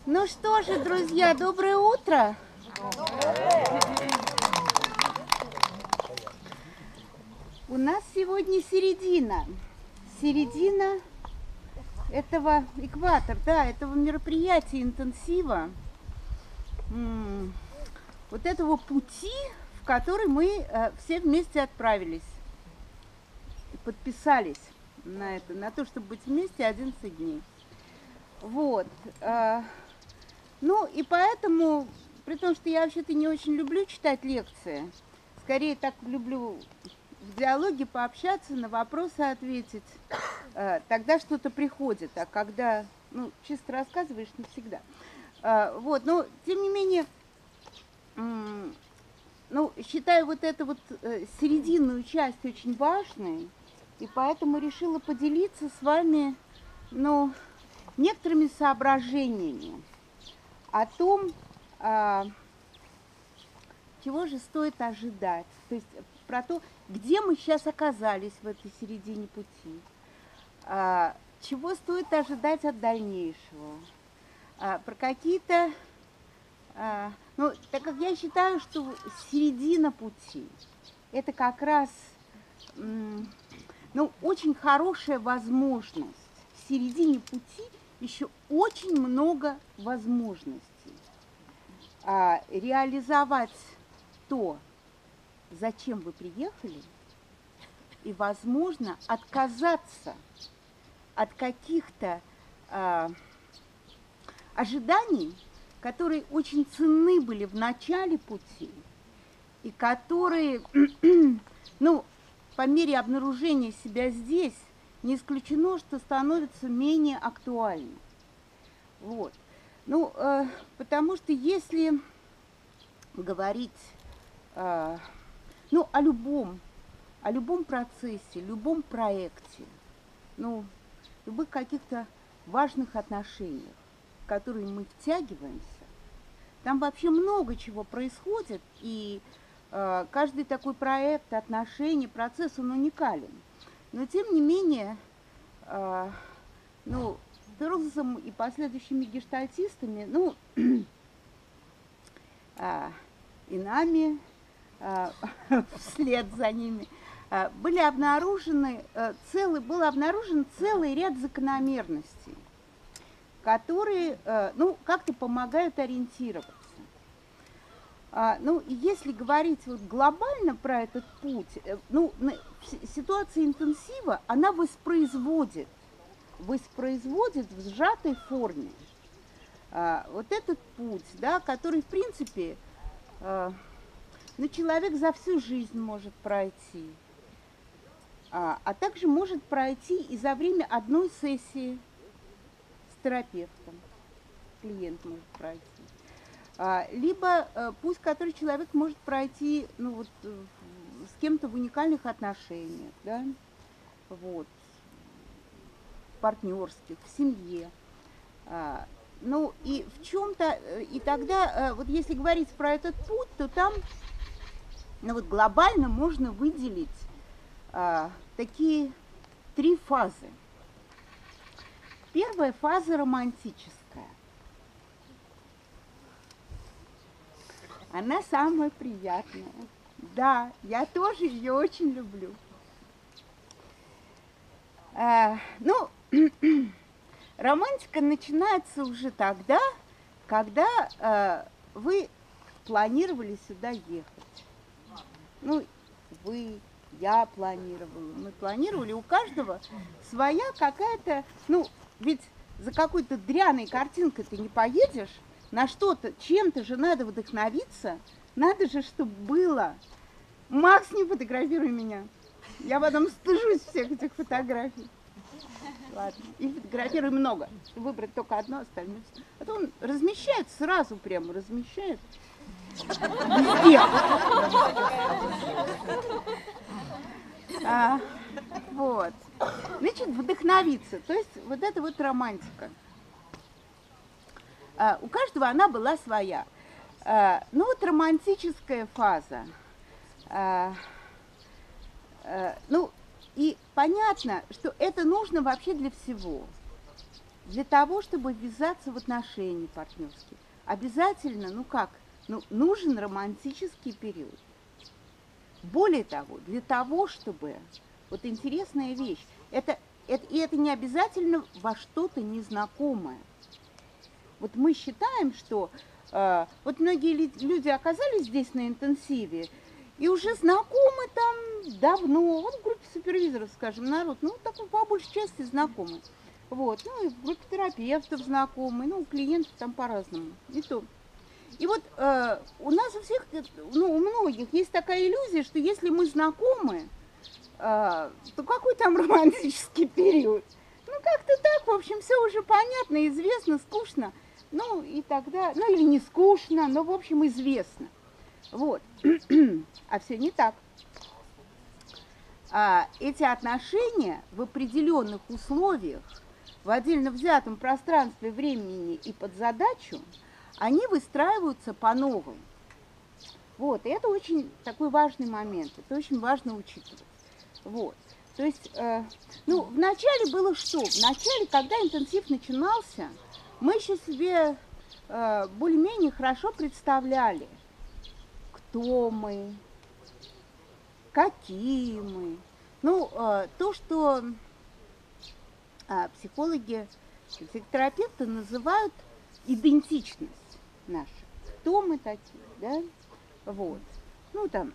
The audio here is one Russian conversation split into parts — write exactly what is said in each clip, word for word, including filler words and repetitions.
Ну что же, друзья, доброе утро! У нас сегодня середина. Середина этого экватор, да, этого мероприятия, интенсива, вот этого пути, в который мы э, все вместе отправились и подписались на это, на то, чтобы быть вместе одиннадцать дней. Вот. Э, ну и поэтому, при том, что я вообще-то не очень люблю читать лекции, скорее так люблю в диалоге пообщаться, на вопросы ответить, э, тогда что-то приходит, а когда, ну, чисто рассказываешь, навсегда. Э, вот, но, тем не менее, э, ну, считаю вот эту вот э, серединную часть очень важной, и поэтому решила поделиться с вами, ну, некоторыми соображениями о том, э, чего же стоит ожидать, то есть про то, где мы сейчас оказались в этой середине пути, э, чего стоит ожидать от дальнейшего, э, про какие-то, э, ну, так как я считаю, что середина пути – это как раз, э, ну, очень хорошая возможность. В середине пути еще очень много возможностей э, реализовать то, зачем вы приехали, и, возможно, отказаться от каких-то э, ожиданий, которые очень ценны были в начале пути, и которые, ну, по мере обнаружения себя здесь, не исключено, что становятся менее актуальны. Вот. Ну, э, потому что если говорить э, ну, о любом, о любом процессе, любом проекте, ну, любых каких-то важных отношениях, в которые мы втягиваемся, там вообще много чего происходит, и э, каждый такой проект, отношения, процесс, он уникален. Но, тем не менее, э, ну, Перлсом и последующими гештальтистами, ну, э, и нами, э, вслед за ними, э, были обнаружены, э, целый, был обнаружен целый ряд закономерностей, которые, э, ну, как-то помогают ориентироваться. А, ну, если говорить вот глобально про этот путь, ну, ситуация интенсива, она воспроизводит, воспроизводит в сжатой форме а, вот этот путь, да, который, в принципе, а, ну, человек за всю жизнь может пройти, а, а также может пройти и за время одной сессии с терапевтом, клиент может пройти. Либо путь, который человек может пройти, ну, вот, с кем-то в уникальных отношениях, да, вот, в партнерских, в семье. Ну, и в чем-то, и тогда, вот если говорить про этот путь, то там, ну, вот глобально можно выделить а, такие три фазы. Первая фаза романтическая. Она самая приятная. Да, я тоже ее очень люблю. А, ну, романтика начинается уже тогда, когда а, вы планировали сюда ехать. Ну, вы, я планировала, мы планировали, у каждого своя какая-то, ну, ведь за какой-то дряной картинкой ты не поедешь, на что-то, чем-то же надо вдохновиться, надо же, чтобы было. Макс, не фотографируй меня. Я потом стыжусь всех этих фотографий. Ладно, и фотографирую много. Выбрать только одно, остальное. А то он размещает сразу прямо, размещает. Везде. А, вот. Значит, вдохновиться. То есть вот это вот романтика. Uh, у каждого она была своя. Uh, ну вот романтическая фаза. Uh, uh, ну и понятно, что это нужно вообще для всего. для того, чтобы ввязаться в отношения партнерские, обязательно, ну как, ну, нужен романтический период. Более того, для того, чтобы, вот интересная вещь, это, это, и это не обязательно во что-то незнакомое. Вот мы считаем, что э, вот многие люди оказались здесь на интенсиве, и уже знакомы там давно, вот в группе супервизоров, скажем, народ, ну, так по большей части знакомы. Вот, ну, и в группе терапевтов знакомы, ну, у клиентов там по-разному, и то. И вот э, у нас у всех, ну, у многих есть такая иллюзия, что если мы знакомы, э, то какой там романтический период? Ну, как-то так, в общем, все уже понятно, известно, скучно, ну, и тогда, ну, или не скучно, но, в общем, известно. Вот. А все не так. А, эти отношения в определенных условиях, в отдельно взятом пространстве, времени и под задачу, они выстраиваются по-новому. Вот, и это очень такой важный момент, это очень важно учитывать. Вот. То есть, э, ну, вначале было что? Вначале, когда интенсив начинался, мы еще себе э, более-менее хорошо представляли, кто мы, какие мы. Ну, э, то, что э, психологи, психотерапевты называют идентичность наша. Кто мы такие, да? Вот. Ну, там,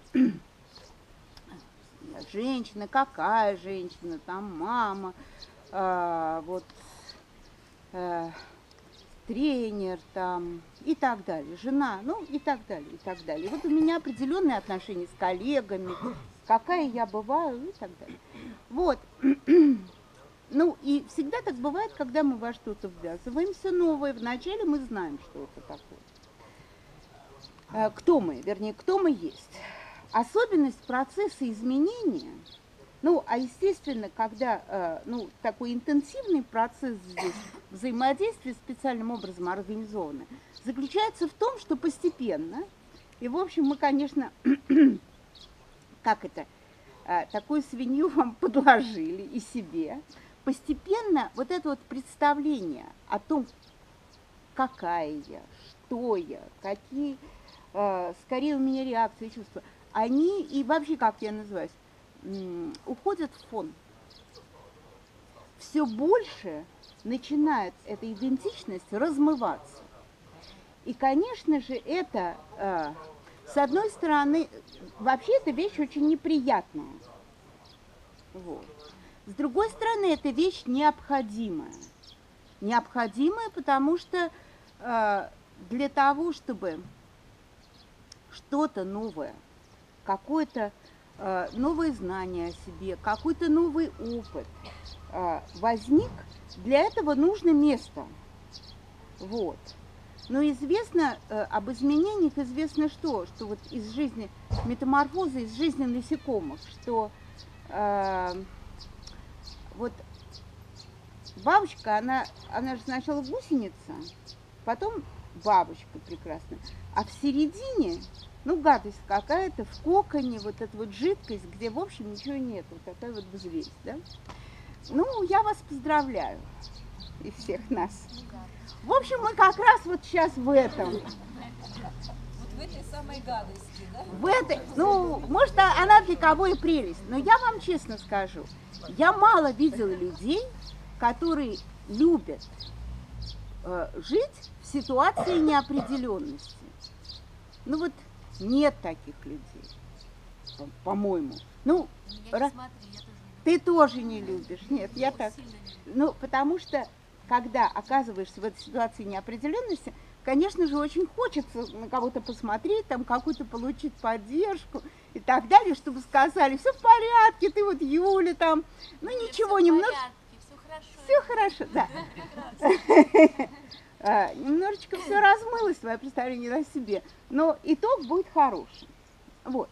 женщина, какая женщина, там, мама, э, вот, э, тренер, там, и так далее, жена, ну, и так далее, и так далее. И вот у меня определенные отношения с коллегами, какая я бываю, и так далее. Вот. Ну, и всегда так бывает, когда мы во что-то ввязываемся новое. Вначале мы знаем, что это такое. Кто мы, вернее, кто мы есть. Особенность процесса изменения, ну, а естественно, когда, ну, такой интенсивный процесс здесь, взаимодействие специальным образом организовано, заключается в том, что постепенно, и, в общем, мы, конечно, как это, такую свинью вам подложили и себе, постепенно вот это вот представление о том, какая я, что я, какие, э, скорее у меня реакции, чувства, они и вообще, как я называюсь, м, уходят в фон. Все больше начинает эта идентичность размываться. И, конечно же, это, э, с одной стороны, вообще эта вещь очень неприятная. Вот. С другой стороны, эта вещь необходимая. Необходимая, потому что э, для того, чтобы что-то новое, какое-то э, новое знание о себе, какой-то новый опыт э, возник, для этого нужно место. Вот. Но известно э, об изменениях, известно что, что вот из жизни метаморфозы, из жизни насекомых, что э, вот бабочка, она, она же сначала гусеница, потом бабочка прекрасная, а в середине, ну, гадость какая-то, в коконе, вот эта вот жидкость, где, в общем, ничего нет, вот такая вот взвесь, да? Ну, я вас поздравляю, и всех нас. В общем, мы как раз вот сейчас в этом. Вот в этой самой гадости, да? В этой, ну, может, она для кого и прелесть, но я вам честно скажу, я мало видела людей, которые любят э, жить в ситуации неопределенности. Ну вот нет таких людей, по-моему. Ну, Меня не смотри, я тоже не ты тоже не любишь. Нет, я так. Ну, потому что, когда оказываешься в этой ситуации неопределенности, конечно же, очень хочется на кого-то посмотреть, там какую-то получить поддержку и так далее, чтобы сказали, все в порядке, ты вот Юля там, ну ничего, немножко. Все хорошо, да. Немножечко все размылось, твое представление о себе, но итог будет хороший. Вот.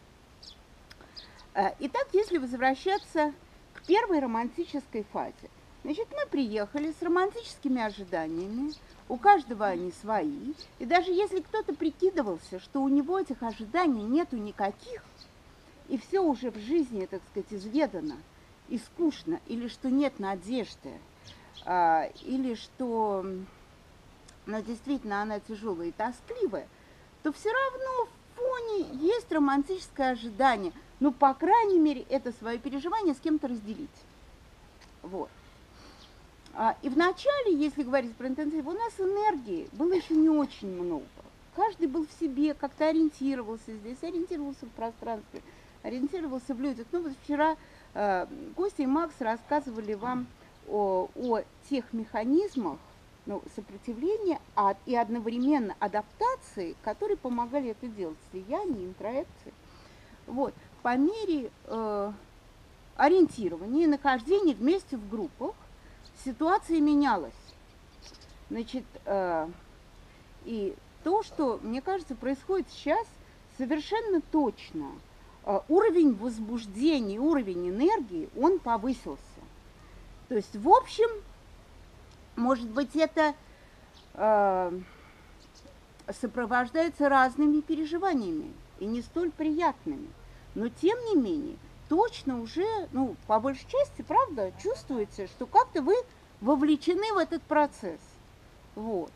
Итак, если возвращаться к первой романтической фазе, значит, мы приехали с романтическими ожиданиями, у каждого они свои, и даже если кто-то прикидывался, что у него этих ожиданий нету никаких, и все уже в жизни, так сказать, изведано и скучно, или что нет надежды, а, или что, ну, действительно она тяжелая и тоскливая, то все равно в фоне есть романтическое ожидание. Ну, по крайней мере, это свое переживание с кем-то разделить. Вот. А, и вначале, если говорить про интенсив, у нас энергии было еще не очень много. Каждый был в себе, как-то ориентировался здесь, ориентировался в пространстве, ориентировался в людях. Ну, вот вчера э, Костя и Макс рассказывали вам о, о тех механизмах, ну, сопротивления а, и одновременно адаптации, которые помогали это делать. Слияние, интроекции. Вот. По мере э, ориентирования и нахождения вместе в группах ситуация менялась. Значит, э, и то, что, мне кажется, происходит сейчас, совершенно точно. Э, уровень возбуждения, уровень энергии, он повысился. То есть, в общем, может быть, это э, сопровождается разными переживаниями и не столь приятными. Но, тем не менее, точно уже, ну, по большей части, правда, чувствуете, что как-то вы вовлечены в этот процесс. Вот.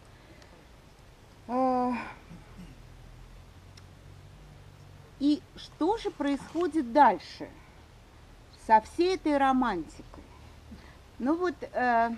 И что же происходит дальше со всей этой романтикой? Ну вот, э,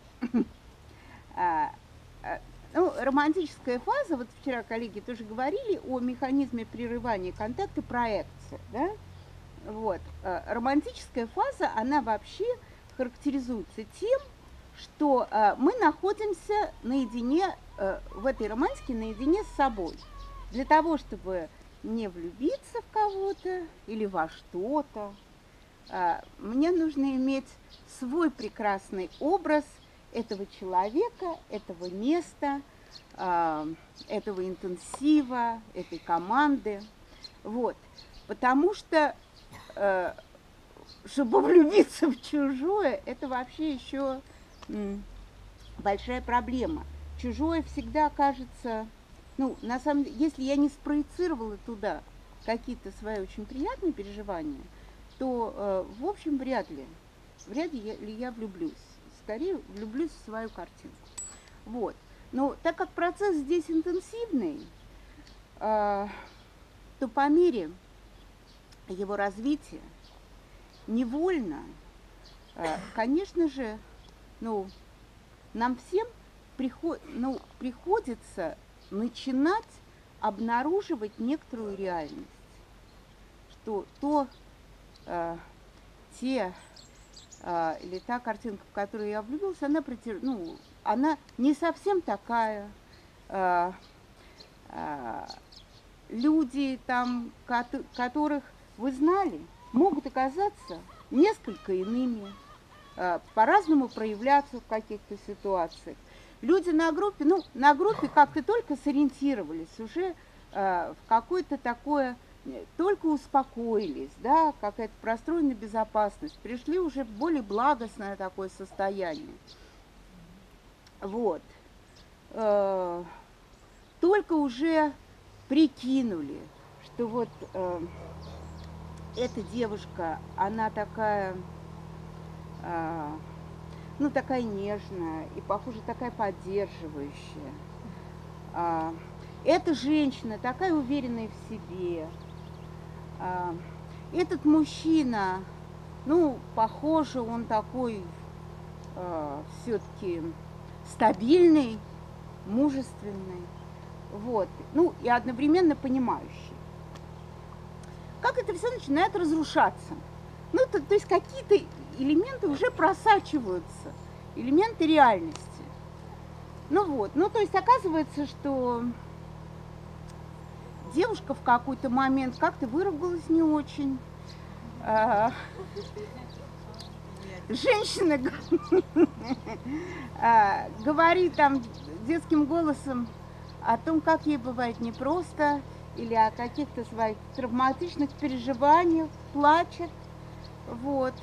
э, э, ну, романтическая фаза, вот вчера коллеги тоже говорили о механизме прерывания контакта, проекции, да? Вот. Э, романтическая фаза, она вообще характеризуется тем, что э, мы находимся наедине, э, в этой романтике наедине с собой. Для того, чтобы не влюбиться в кого-то или во что-то, э, мне нужно иметь свой прекрасный образ этого человека, этого места, э, этого интенсива, этой команды. Вот. Потому что, э, чтобы влюбиться в чужое, это вообще еще большая проблема. Чужое всегда кажется, ну, на самом деле, если я не спроецировала туда какие-то свои очень приятные переживания, то, э, в общем, вряд ли, вряд ли я, ли я влюблюсь. Скорее, влюблюсь в свою картинку. Вот. Но так как процесс здесь интенсивный, э, то по мере его развития невольно, э, конечно же, ну, нам всем приход, ну, приходится начинать обнаруживать некоторую реальность, что то, э, те э, или та картинка, в которую я влюбился, она, ну, она не совсем такая. Э, э, люди, там, которых вы знали, могут оказаться несколько иными, по-разному проявляться в каких-то ситуациях. Люди на группе, ну, на группе как-то только сориентировались, уже э, в какое-то такое, только успокоились, да, какая-то простроенная безопасность, пришли уже в более благостное такое состояние. Вот. Э, только уже прикинули, что вот э, эта девушка, она такая... ну, такая нежная и, похоже, такая поддерживающая. Эта женщина такая уверенная в себе. Этот мужчина, ну, похоже, он такой все-таки стабильный, мужественный, вот, ну, и одновременно понимающий. Как это все начинает разрушаться? Ну, то, то есть какие-то элементы уже просачиваются, элементы реальности. Ну вот, ну то есть оказывается, что девушка в какой-то момент как-то выругалась не очень. А, женщина говорит там детским голосом о том, как ей бывает непросто, или о каких-то своих травматичных переживаниях, плачет. Вот.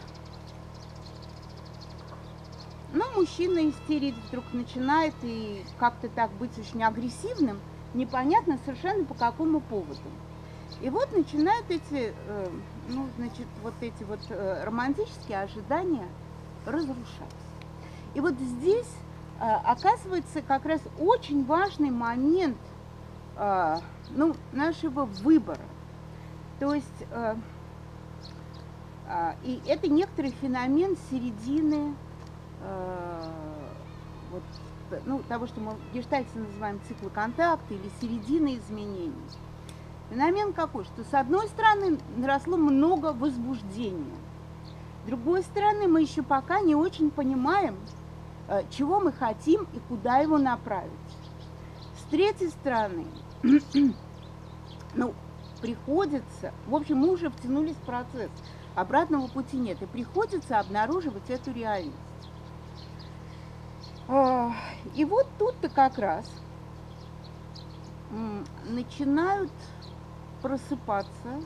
Но мужчина истерить вдруг начинает и как-то так быть очень агрессивным, непонятно совершенно по какому поводу. И вот начинают эти, э, ну, значит, вот эти вот э, романтические ожидания разрушаться. И вот здесь оказывается как раз очень важный момент ну, нашего выбора. То есть и это некоторый феномен середины вот, ну, того, что мы в гештальте называем цикл контакта или середины изменений. Феномен какой? Что с одной стороны наросло много возбуждения, с другой стороны мы еще пока не очень понимаем, чего мы хотим и куда его направить. С третьей стороны, ну, приходится, в общем, мы уже втянулись в процесс, обратного пути нет, и приходится обнаруживать эту реальность. И вот тут-то как раз начинают просыпаться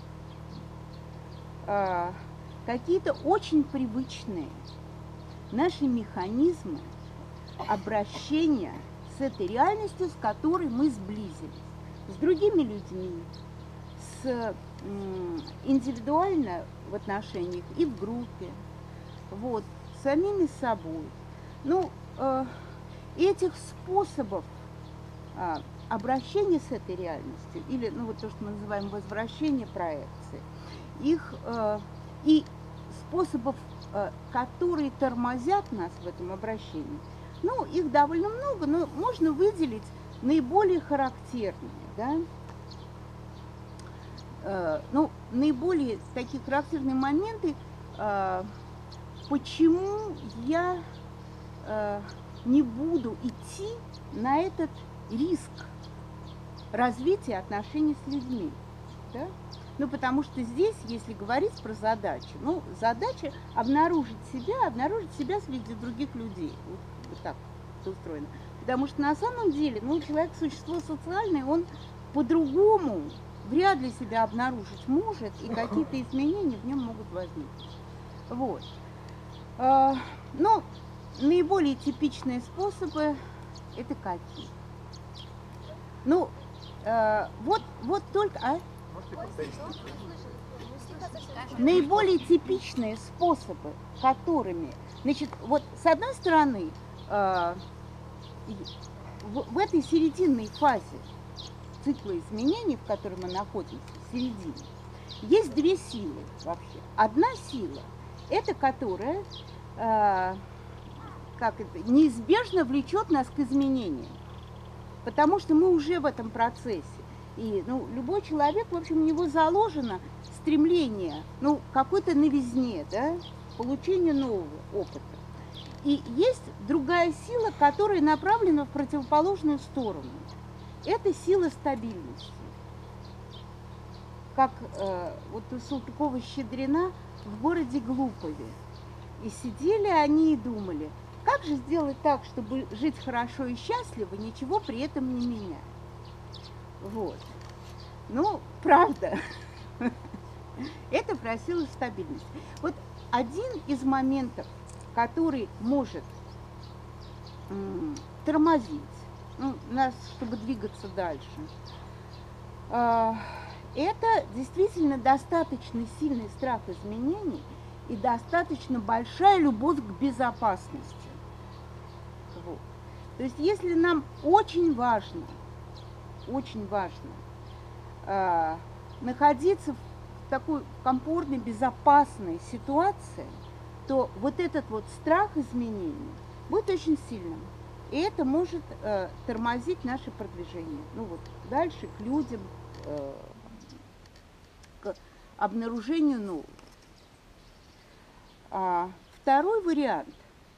какие-то очень привычные наши механизмы обращения с этой реальностью, с которой мы сблизились, с другими людьми, с индивидуально в отношениях и в группе, вот, с самими собой. Ну, э, этих способов э, обращения с этой реальностью, или ну, вот то, что мы называем возвращение проекции, их э, и способов, э, которые тормозят нас в этом обращении, ну, их довольно много, но можно выделить наиболее характерные, да? Э, ну, наиболее такие характерные моменты, э, почему я э, не буду идти на этот риск развития отношений с людьми, да? Ну, потому что здесь, если говорить про задачу, ну, задача обнаружить себя, обнаружить себя среди других людей. Вот, вот так это устроено. Потому что на самом деле, ну, человек существо социальное, он по-другому вряд ли себя обнаружить может, и какие-то изменения в нем могут возникнуть. Вот. А, ну, наиболее типичные способы это какие? Ну, а, вот, вот только... А? Наиболее типичные способы, которыми, значит, вот с одной стороны, э, в, в этой серединной фазе цикла изменений, в которой мы находимся, в середине, есть две силы вообще. Одна сила, это которая, э, как это, неизбежно влечет нас к изменениям, потому что мы уже в этом процессе. И ну, любой человек, в общем, у него заложено стремление, ну, какой-то новизне, да, получению нового опыта. И есть другая сила, которая направлена в противоположную сторону. Это сила стабильности. Как э, вот у Салтыкова-Щедрина в городе Глупове. И сидели они и думали, как же сделать так, чтобы жить хорошо и счастливо, ничего при этом не меняя. Вот. Ну, правда, это про силу стабильности. Вот один из моментов, который может м, тормозить ну, нас, чтобы двигаться дальше, э, это действительно достаточно сильный страх изменений и достаточно большая любовь к безопасности. Вот. То есть, если нам очень важно, очень важно э, находиться в такой комфортной, безопасной ситуации, то вот этот вот страх изменений будет очень сильным. И это может э, тормозить наше продвижение. Ну вот дальше к людям, э, к обнаружению нового. А, второй вариант.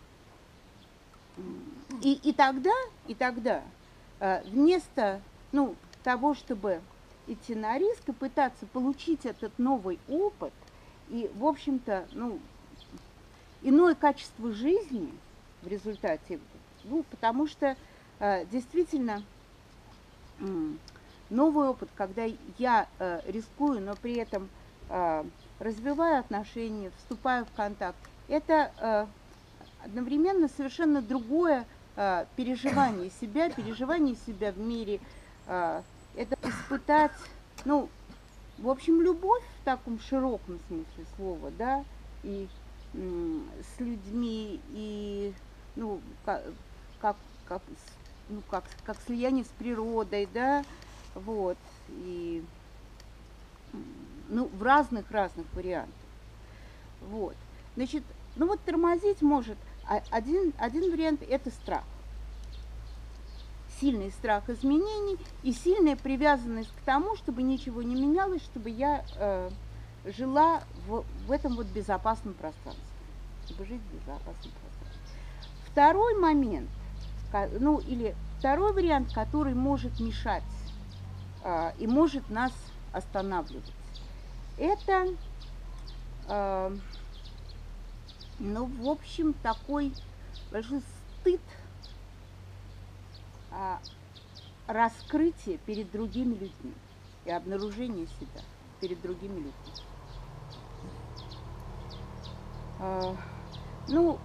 И, и тогда, и тогда э, вместо ну, того, чтобы идти на риск и пытаться получить этот новый опыт и, в общем-то, ну, иное качество жизни в результате, ну, потому что э, действительно э, новый опыт, когда я э, рискую, но при этом э, развиваю отношения, вступаю в контакт, это э, одновременно совершенно другое э, переживание себя, переживание себя в мире. Это испытать, ну, в общем, любовь в таком широком смысле слова, да, и м, с людьми, и ну, как, как, как, ну, как, как слияние с природой, да, вот, и, ну, в разных-разных вариантах, вот. Значит, ну вот тормозить может, один, один вариант – это страх. Сильный страх изменений и сильная привязанность к тому, чтобы ничего не менялось, чтобы я э, жила в, в этом вот безопасном пространстве, чтобы жить в безопасном пространстве. Второй момент, ну или второй вариант, который может мешать э, и может нас останавливать, это, э, ну, в общем, такой большой стыд, э, раскрытие перед другими людьми и обнаружение себя перед другими людьми. Э, ну,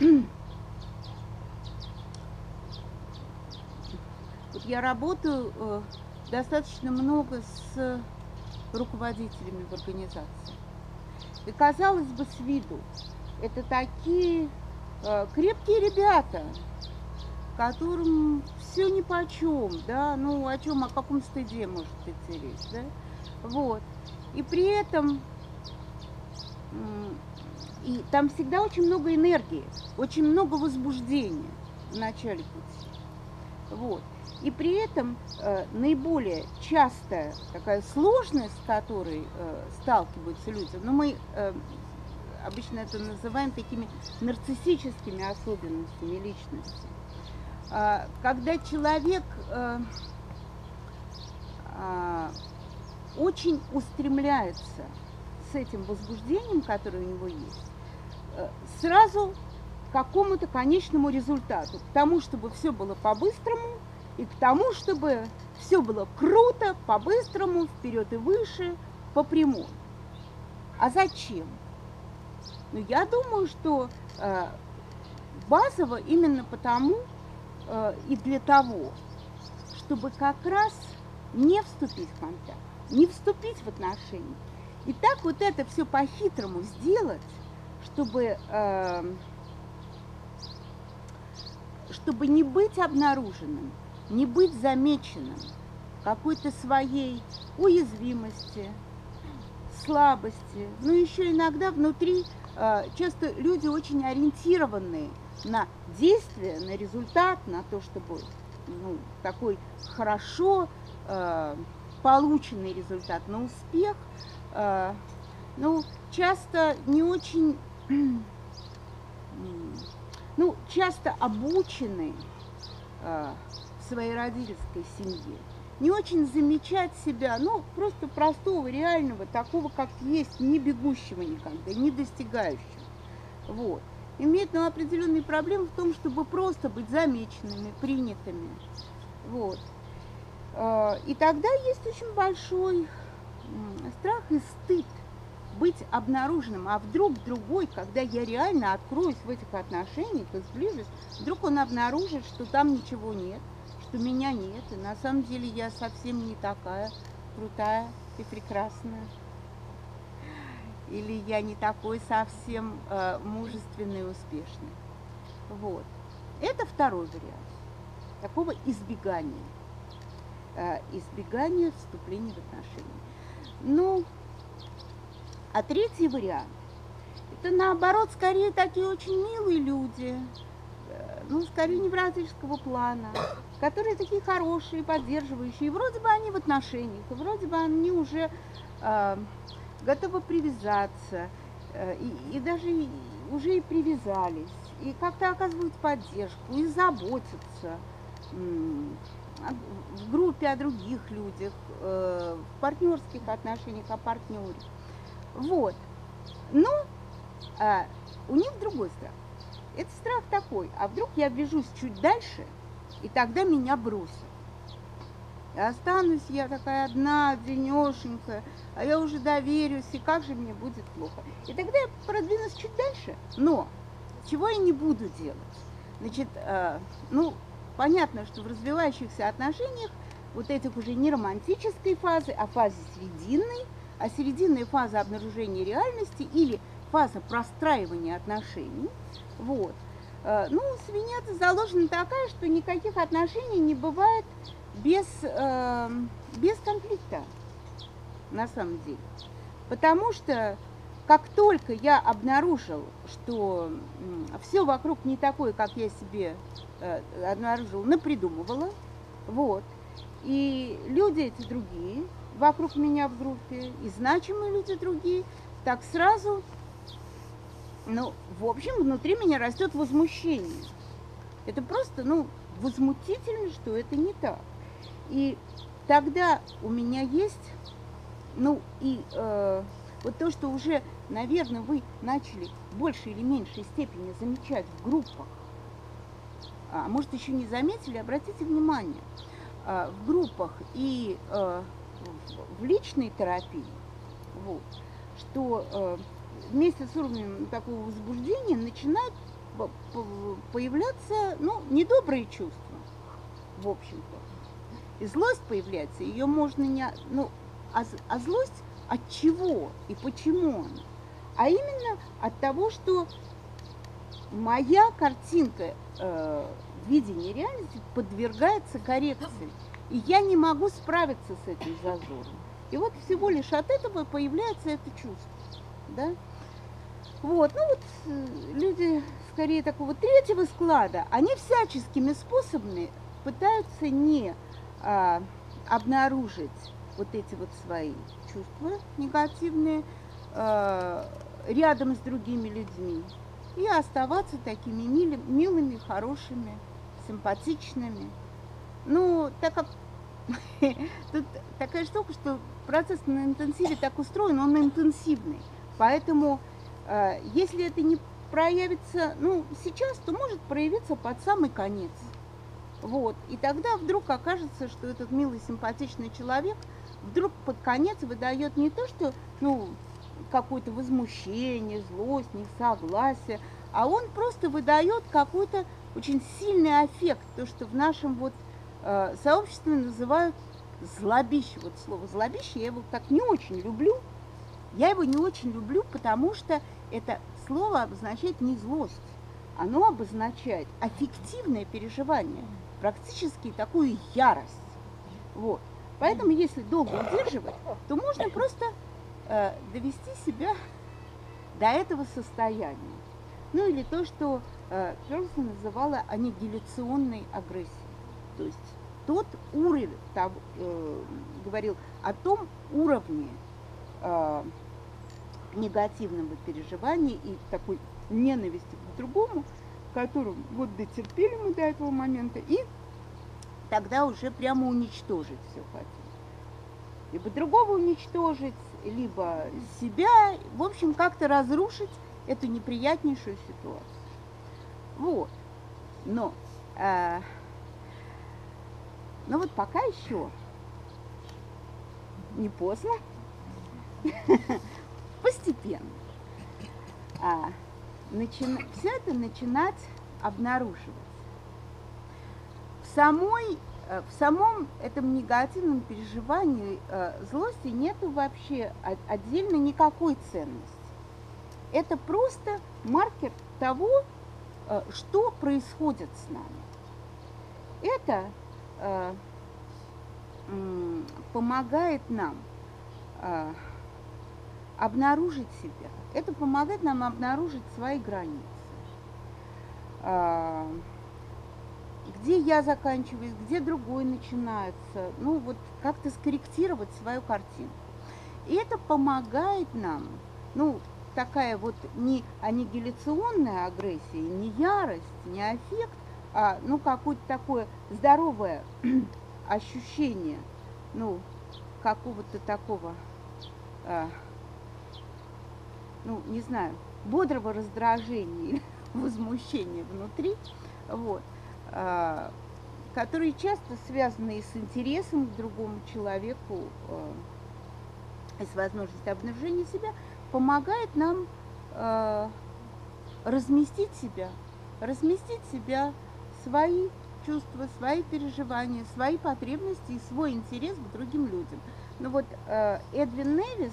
вот я работаю э, достаточно много с руководителями в организации. И, казалось бы, с виду это такие э, крепкие ребята, которым все нипочем, да, ну о чем, о каком стыде может идти речь, да, вот. И при этом и там всегда очень много энергии, очень много возбуждения в начале пути, вот. И при этом э, наиболее частая такая сложность, с которой э, сталкиваются люди, ну мы э, обычно это называем такими нарциссическими особенностями личности, э, когда человек э, э, очень устремляется с этим возбуждением, которое у него есть, э, сразу к какому-то конечному результату, к тому, чтобы все было по-быстрому, и к тому, чтобы все было круто, по-быстрому, вперед и выше, по прямой. А зачем? Ну, я думаю, что э, базово именно потому э, и для того, чтобы как раз не вступить в контакт, не вступить в отношения. И так вот это все по-хитрому сделать, чтобы, э, чтобы не быть обнаруженным, не быть замеченным какой-то своей уязвимости, слабости. Ну, еще иногда внутри э, часто люди очень ориентированные на действие, на результат, на то, чтобы ну, такой хорошо э, полученный результат, на успех, э, ну, часто не очень, ну, часто обучены э, своей родительской семье, не очень замечать себя, ну, просто простого, реального, такого, как есть, не бегущего никогда, не достигающего. Вот. Имеют ну, определенные проблемы в том, чтобы просто быть замеченными, принятыми. Вот. И тогда есть очень большой страх и стыд быть обнаруженным. А вдруг другой, когда я реально откроюсь в этих отношениях и сближусь, вдруг он обнаружит, что там ничего нет, что меня нет, и на самом деле я совсем не такая крутая и прекрасная. Или я не такой совсем э, мужественный и успешный. Вот. Это второй вариант такого избегания. Э, избегания вступления в отношения. Ну, а третий вариант, это наоборот, скорее такие очень милые люди, э, ну, скорее невротического плана, которые такие хорошие, поддерживающие, и вроде бы они в отношениях, и вроде бы они уже э, готовы привязаться, э, и, и даже и, уже и привязались, и как-то оказывают поддержку, и заботятся э, в группе о других людях, э, в партнерских отношениях о партнере. Вот. Но э, у них другой страх. Это страх такой, а вдруг я ввяжусь чуть дальше, и тогда меня бросят. И останусь я такая одна, одинешенькая, а я уже доверюсь, и как же мне будет плохо. И тогда я продвинусь чуть дальше, но чего я не буду делать? Значит, э, ну, понятно, что в развивающихся отношениях вот этих уже не романтической фазы, а фазы срединной, а серединная фаза обнаружения реальности или фаза простраивания отношений, вот, э, ну, свинья-то заложена такая, что никаких отношений не бывает без, э, без конфликта, на самом деле. Потому что как только я обнаружил, что все вокруг не такое, как я себе э, обнаружила, напридумывала, вот, и люди эти другие вокруг меня в группе, и значимые люди другие, так сразу, ну, в общем, внутри меня растет возмущение. Это просто, ну, возмутительно, что это не так. И тогда у меня есть, ну, и э, вот то, что уже, наверное, вы начали в большей или меньшей степени замечать в группах, а может, еще не заметили, обратите внимание, э, в группах и э, в, в личной терапии, вот, что э, вместе с уровнем такого возбуждения начинают появляться, ну, недобрые чувства, в общем-то. И злость появляется, ее можно не... Ну, а, а злость от чего и почему она? А именно от того, что моя картинка э, видения реальности подвергается коррекции, и я не могу справиться с этим зазором. И вот всего лишь от этого появляется это чувство, да? Вот, ну вот люди скорее такого третьего склада, они всяческими способами пытаются не а, обнаружить вот эти вот свои чувства негативные а, рядом с другими людьми и оставаться такими мили, милыми, хорошими, симпатичными. Ну, так как тут такая штука, что процесс на интенсиве так устроен, он интенсивный, поэтому если это не проявится, ну, сейчас, то может проявиться под самый конец. Вот. И тогда вдруг окажется, что этот милый, симпатичный человек вдруг под конец выдает не то, что, ну, какое-то возмущение, злость, несогласие, а он просто выдает какой-то очень сильный аффект, то, что в нашем вот э, сообществе называют злобище. Вот слово злобище я его так не очень люблю. Я его не очень люблю, потому что это слово обозначает не злость. Оно обозначает аффективное переживание, практически такую ярость. Вот. Поэтому, если долго удерживать, то можно просто э, довести себя до этого состояния. Ну или то, что э, Перлсон называла аннигиляционной агрессией. То есть тот уровень, там, э, говорил о том уровне э, негативного переживания и такой ненависти к другому, которую вот дотерпели мы до этого момента, и тогда уже прямо уничтожить все хотим. Либо другого уничтожить, либо себя, в общем, как-то разрушить эту неприятнейшую ситуацию. Вот. Но, э, но вот пока еще не поздно. Постепенно а, начина... все это начинать обнаруживать. В, самой, в самом этом негативном переживании э, злости нету вообще отдельно никакой ценности. Это просто маркер того, э, что происходит с нами. Это э, э, помогает нам э, обнаружить себя. Это помогает нам обнаружить свои границы. Где я заканчиваюсь, где другой начинается. Ну вот как-то скорректировать свою картинку. И это помогает нам, ну, такая вот не аннигиляционная агрессия, не ярость, не аффект, а ну какое-то такое здоровое ощущение, ну, какого-то такого, ну, не знаю, бодрого раздражения или возмущения внутри, вот, э, которые часто связаны и с интересом к другому человеку, э, и с возможностью обнаружения себя, помогает нам э, разместить себя, разместить себя, свои чувства, свои переживания, свои потребности и свой интерес к другим людям. Ну вот э, Эдвин Невис,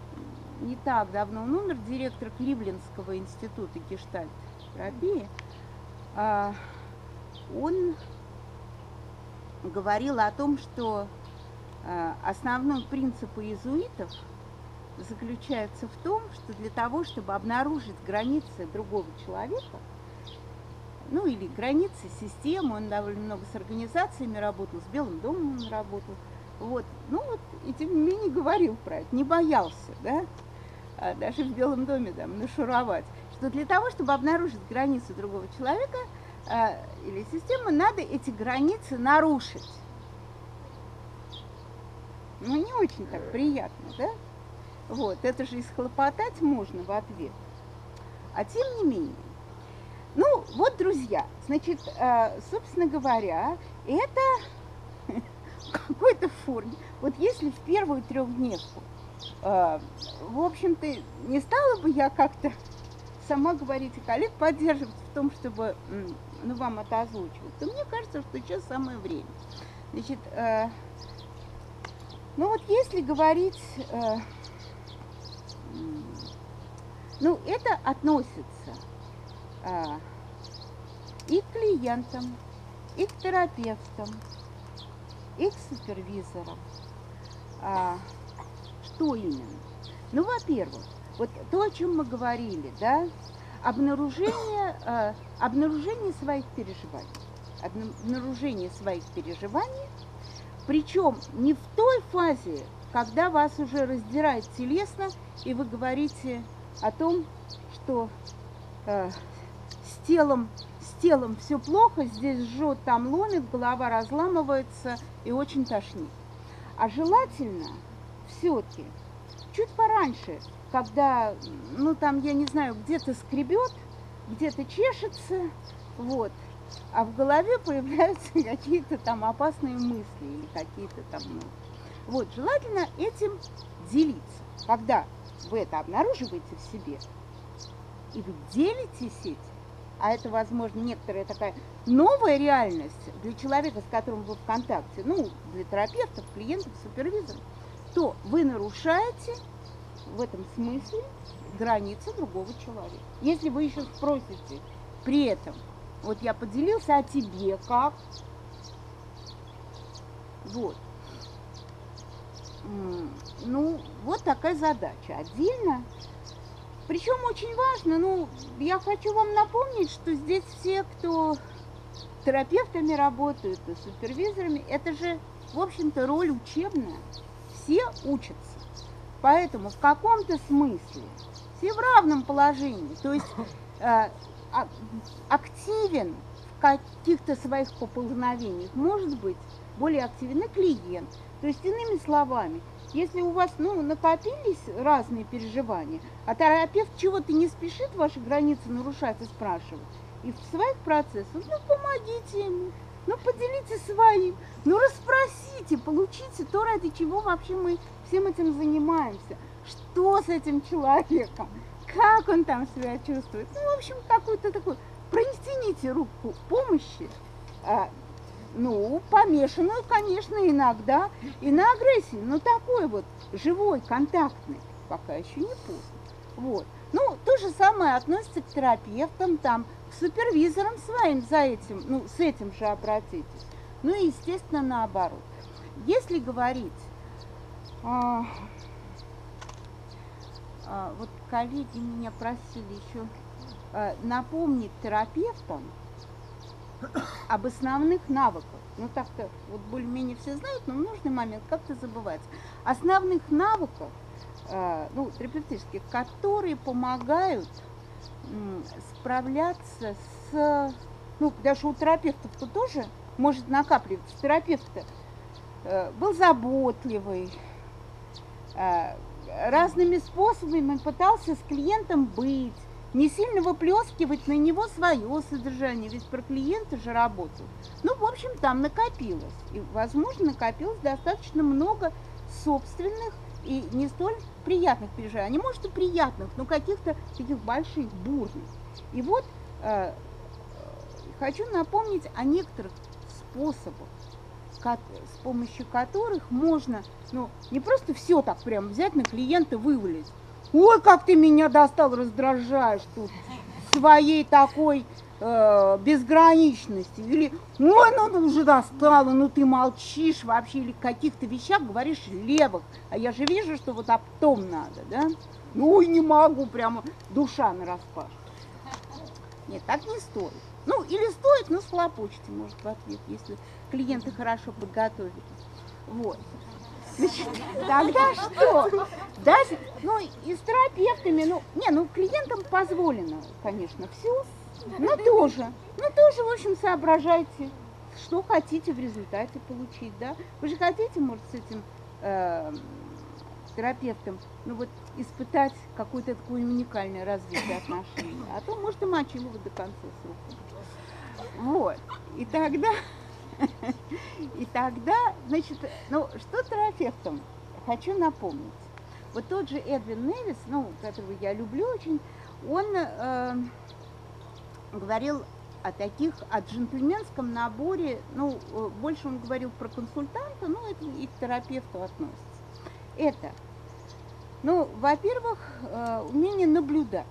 не так давно он умер, директор Кливлендского института гештальт-терапии, а, он говорил о том, что а, основной принцип иезуитов заключается в том, что для того, чтобы обнаружить границы другого человека, ну или границы системы, он довольно много с организациями работал, с Белым домом он работал, вот, ну вот, и тем не менее говорил про это, не боялся, да, а даже в Белом доме там нашуровать, что для того, чтобы обнаружить границы другого человека а, или системы, надо эти границы нарушить. Ну, не очень так приятно, да? Вот, это же исхлопотать можно в ответ. А тем не менее, ну, вот, друзья, значит, собственно говоря, это в какой-то форме. Вот если в первую трехдневку, в общем-то, не стала бы я как-то сама говорить, и коллег поддерживать в том, чтобы, ну, вам это озвучивать, то мне кажется, что сейчас самое время. Значит, ну вот если говорить... Ну, это относится а, и к клиентам, и к терапевтам, и к супервизорам. А, что именно? Ну, во-первых, вот то, о чем мы говорили, да, обнаружение, а, обнаружение своих переживаний. Обнаружение своих переживаний, причем не в той фазе, когда вас уже раздирает телесно, и вы говорите о том, что э, с телом, с телом все плохо, здесь жжет, там ломит, голова разламывается и очень тошнит. А желательно все-таки чуть пораньше, когда, ну там, я не знаю, где-то скребет, где-то чешется, вот, а в голове появляются какие-то там опасные мысли или какие-то там, ну, вот, желательно этим делиться. Когда вы это обнаруживаете в себе, и вы делитесь этим, а это, возможно, некоторая такая новая реальность для человека, с которым вы в контакте, ну, для терапевтов, клиентов, супервизоров, то вы нарушаете в этом смысле границы другого человека. Если вы еще спросите при этом, вот я поделился, а тебе как? Вот. Ну, вот такая задача. Отдельно. Причем очень важно, ну, я хочу вам напомнить, что здесь все, кто терапевтами работают и супервизорами, это же, в общем-то, роль учебная. Все учатся. Поэтому в каком-то смысле все в равном положении. То есть э, активен в каких-то своих поползновениях может быть более активен и клиент. То есть, иными словами, если у вас, ну, накопились разные переживания, а терапевт чего-то не спешит ваши границы нарушать и спрашивать, и в своих процессах, ну, помогите ему, ну, поделитесь своим, ну, расспросите, получите то, ради чего вообще мы всем этим занимаемся. Что с этим человеком, как он там себя чувствует. Ну, в общем, какую-то такую, протяните руку помощи, ну, помешанную, конечно, иногда и на агрессии, но такой вот живой, контактный, пока еще не поздно. Вот. Ну, то же самое относится к терапевтам, там, к супервизорам своим за этим, ну, с этим же обратитесь. Ну и, естественно, наоборот. Если говорить, а, а, вот коллеги меня просили еще а, напомнить терапевтам об основных навыках. Ну, так-то вот более-менее все знают, но в нужный момент как-то забывается. Основных навыков, э, ну, терапевтических, которые помогают м, справляться с... Ну, даже у терапевтов-то тоже может накапливаться. Терапевт э, был заботливый, э, разными способами пытался с клиентом быть, не сильно выплескивать на него свое содержание, ведь про клиента же работал. Ну, в общем, там накопилось. И, возможно, накопилось достаточно много собственных и не столь приятных переживаний. А может и приятных, но каких-то таких больших, бурных. И вот э, хочу напомнить о некоторых способах, с помощью которых можно, ну, не просто все так прям взять на клиента вывалить. Ой, как ты меня достал, раздражаешь тут своей такой э, безграничности, или ой, ну ты уже достала, ну ты молчишь вообще, или каких-то вещах говоришь левых, а я же вижу, что вот об том надо, да? Ну и не могу, прямо душа нараспашку. Нет, так не стоит. Ну, или стоит, но схлопочете, может, в ответ, если клиенты хорошо подготовились. Вот. Значит, тогда что? Да, ну, и с терапевтами, ну, не, ну, клиентам позволено, конечно, все, но тоже, ну, тоже, в общем, соображайте, что хотите в результате получить, да. Вы же хотите, может, с этим э, терапевтом, ну, вот, испытать какое-то такое уникальное развитие отношений, а то, может, и мочило вы до конца срока. Вот, и тогда... И тогда, значит, ну, что терапевтам хочу напомнить. Вот тот же Эдвин Невис, ну, которого я люблю очень, он э, говорил о таких, о джентльменском наборе, ну, больше он говорил про консультанта, ну, это и к терапевту относится. Это, ну, во-первых, э, умение наблюдать,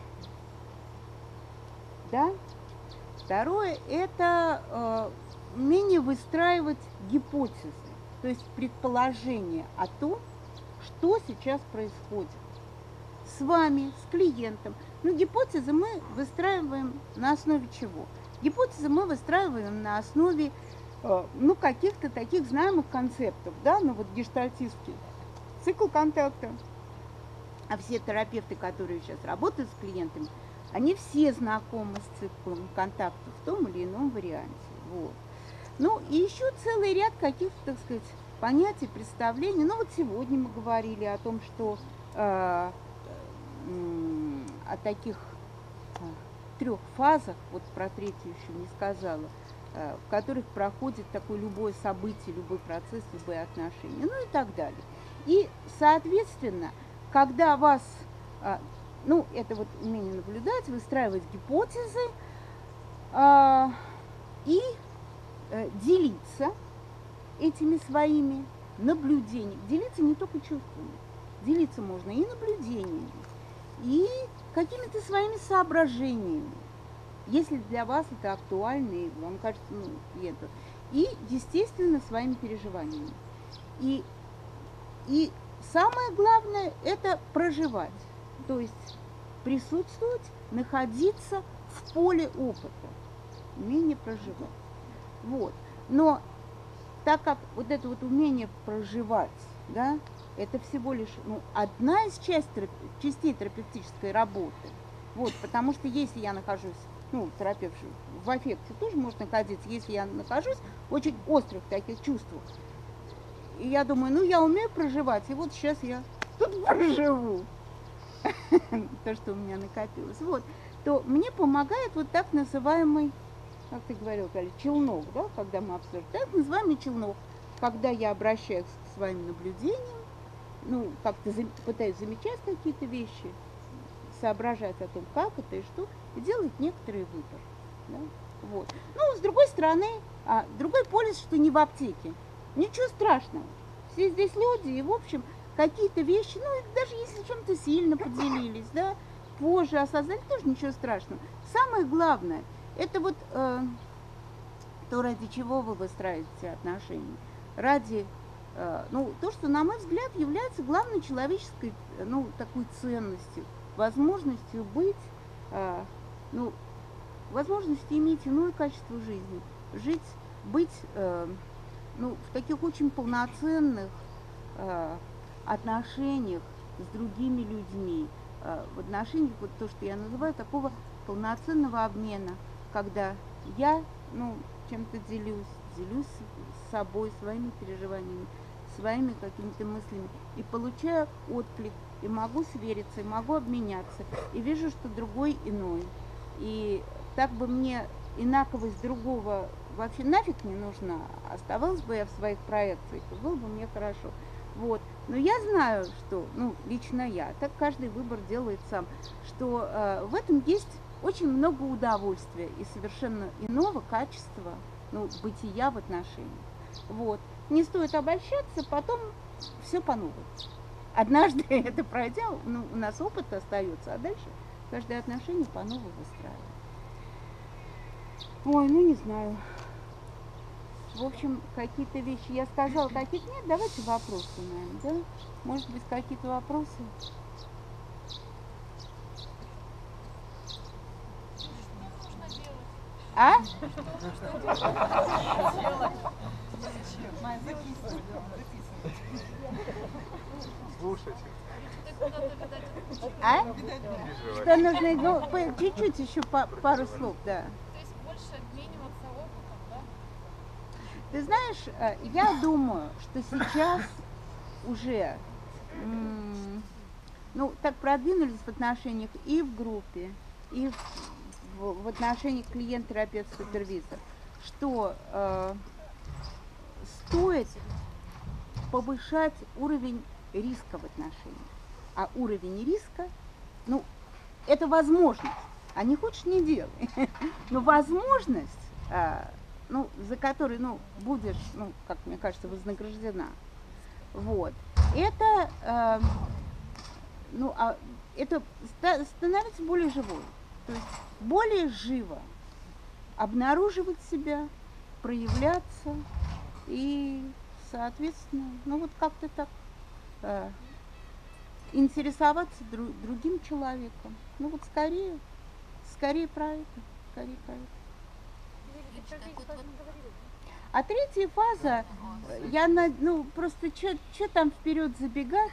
да. Второе, это э, умение выстраивать гипотезы, то есть предположения о том, что сейчас происходит с вами, с клиентом. Ну, гипотезы мы выстраиваем на основе чего? Гипотезы мы выстраиваем на основе, э, ну, каких-то таких знаемых концептов, да, ну, вот гештальтистский цикл контакта. А все терапевты, которые сейчас работают с клиентами, они все знакомы с циклом контакта в том или ином варианте. Вот. Ну, и еще целый ряд каких-то, так сказать, понятий, представлений. Ну, вот сегодня мы говорили о том, что э, э, о таких э, трех фазах, вот про третью еще не сказала, э, в которых проходит такое любое событие, любой процесс, любые отношения, ну и так далее. И, соответственно, когда вас, э, ну, это вот умение наблюдать, выстраивать гипотезы э, и делиться этими своими наблюдениями. Делиться не только чувствами. Делиться можно и наблюдениями, и какими-то своими соображениями, если для вас это актуально, и вам кажется, ну, клиенту. И, естественно, своими переживаниями. И, и самое главное – это проживать. То есть присутствовать, находиться в поле опыта. Умение проживать. Вот. Но так как вот это вот умение проживать, да, это всего лишь, ну, одна из часть, частей терапевтической работы. Вот, потому что если я нахожусь, ну, терапевт в аффекте тоже может находиться, если я нахожусь в очень острых таких чувствах, и я думаю, ну, я умею проживать, и вот сейчас я тут проживу то, что у меня накопилось. Вот, то мне помогает вот так называемый, как ты говорил, Галя, челнок, да, когда мы обсуждаем, так называемый челнок, когда я обращаюсь к своим наблюдениям, ну, как-то зам, пытаюсь замечать какие-то вещи, соображать о том, как это и что, и делать некоторый выбор. Да? Вот. Ну, с другой стороны, а, другой полис, что не в аптеке. Ничего страшного. Все здесь люди, и, в общем, какие-то вещи, ну, даже если чем-то сильно поделились, да, позже осознали, тоже ничего страшного. Самое главное, это вот э, то, ради чего вы выстраиваете отношения. Ради, э, ну, то, что, на мой взгляд, является главной человеческой, ну, такой ценностью, возможностью быть, э, ну, возможностью иметь иное качество жизни, жить, быть, э, ну, в таких очень полноценных э, отношениях с другими людьми, э, в отношениях, вот то, что я называю, такого полноценного обмена, когда я, ну, чем-то делюсь, делюсь с собой, своими переживаниями, своими какими-то мыслями, и получаю отклик, и могу свериться, и могу обменяться, и вижу, что другой иной. И так бы мне инаковость другого вообще нафиг не нужна, оставалась бы я в своих проекциях, и было бы мне хорошо. Вот. Но я знаю, что, ну, лично я, так каждый выбор делает сам, что э, в этом есть очень много удовольствия и совершенно иного качества, ну, бытия в отношениях. Вот. Не стоит обольщаться, потом все по новой. Однажды это пройдя, ну, у нас опыт остается, а дальше каждое отношение по новой выстраивает. Ой, ну не знаю. В общем, какие-то вещи я сказала, каких нет. Давайте вопросы, наверное, да? Может быть, какие-то вопросы? А? Слушайте. А? Что нужно, ну, по- чуть-чуть еще по- пару слов, да. То есть больше обмениваться опытом, да? Ты знаешь, э, я думаю, что сейчас уже, м, ну, так продвинулись в отношениях и в группе, и в, в- в отношениях клиент-терапевт-супервизор, что э, стоит повышать уровень риска в отношениях. А уровень риска, ну, это возможность. А не хочешь, не делай. Но возможность, а, ну, за которой, ну, будешь, ну, как мне кажется, вознаграждена. Вот. Это, а, ну, а, это ста- становится более живой. То есть более живо обнаруживать себя, проявляться и, соответственно, ну, вот как-то так а, интересоваться дру- другим человеком. Ну, вот скорее, скорее про это, скорее про это. А третья фаза, э, я, на, ну, просто что там вперед забегать?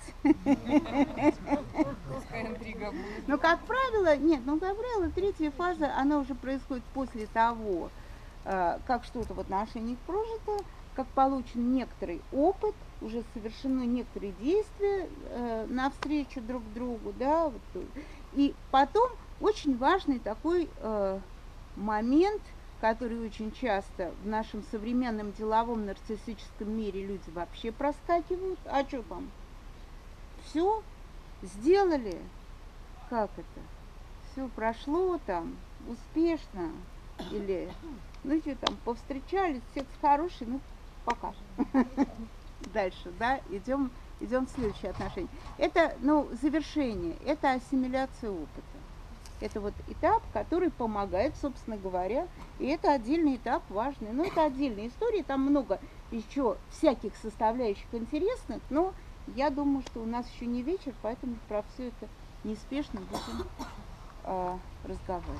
Ну, как правило, нет, ну, как правило, третья фаза, она уже происходит после того, э, как что-то в отношениях прожито, как получен некоторый опыт, уже совершены некоторые действия э, навстречу друг другу, да, вот. И потом очень важный такой э, момент, который очень часто в нашем современном деловом нарциссическом мире люди вообще проскакивают. А что там? Все сделали, как это? Все прошло там успешно, или, ну что там, повстречались, секс хороший, ну пока. Дальше, да, идем, идем в следующие отношения. Это, ну, завершение, это ассимиляция опыта. Это вот этап, который помогает, собственно говоря, и это отдельный этап важный. Но это отдельная история, там много еще всяких составляющих интересных, но я думаю, что у нас еще не вечер, поэтому про все это неспешно будем э, разговаривать.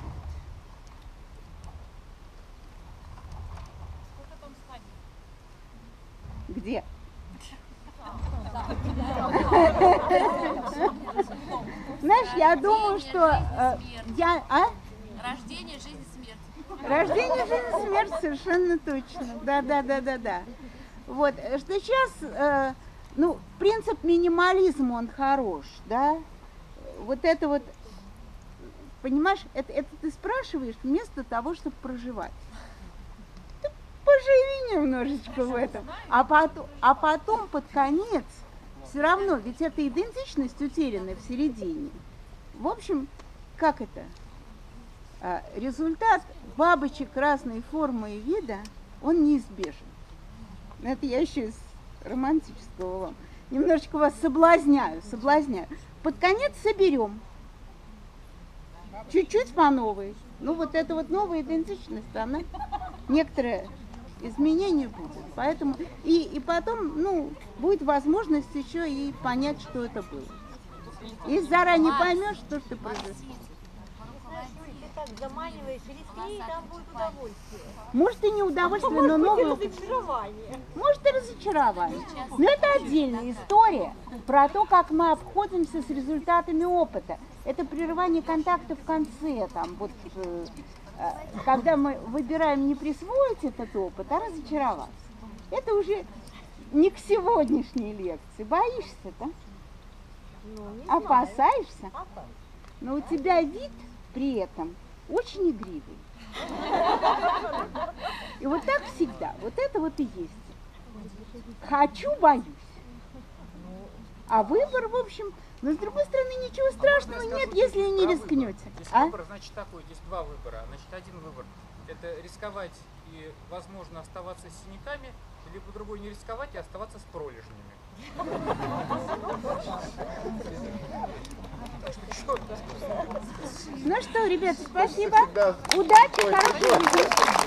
Сколько там стадий? Где? Знаешь, я думаю, что э, я, а? Рождение, жизнь, смерть. Рождение, жизнь, смерть, совершенно точно. Да, да, да, да, да. Вот, э, что сейчас, э, ну, принцип минимализма, он хорош, да. Вот это вот, понимаешь, это, это ты спрашиваешь вместо того, чтобы проживать. Ты поживи немножечко в этом. А потом, а потом под конец все равно, ведь эта идентичность утеряна в середине. В общем, как это? А, результат бабочек разной формы и вида, он неизбежен. Это я еще из романтического вам. Немножечко вас соблазняю, соблазняю. Под конец соберем. Чуть-чуть по новой. Ну вот эта вот новая идентичность, она некоторое изменение будет. Поэтому и, и потом, ну, будет возможность еще и понять, что это было. Если заранее поймешь, что ж ты произошло. Так заманиваешь, рискни, и там будет удовольствие. Может и не удовольствие, но новое. Разочарование. Может и разочарование. Но это отдельная история про то, как мы обходимся с результатами опыта. Это прерывание контакта в конце. Там, вот, э, э, когда мы выбираем не присвоить этот опыт, а разочароваться. Это уже не к сегодняшней лекции. Боишься, да? Ну, не Опасаешься? знаю. Но у тебя вид при этом очень игривый. И вот так всегда. Вот это вот и есть. Хочу, боюсь. А выбор, в общем, но с другой стороны, ничего страшного нет, если не рискнете. Здесь А? выбор, значит, такой, здесь два выбора. Значит, один выбор – это рисковать и, возможно, оставаться с синяками, либо другой не рисковать и оставаться с пролежнями. Ну что, ребята, спасибо. Удачи, хорошего дня.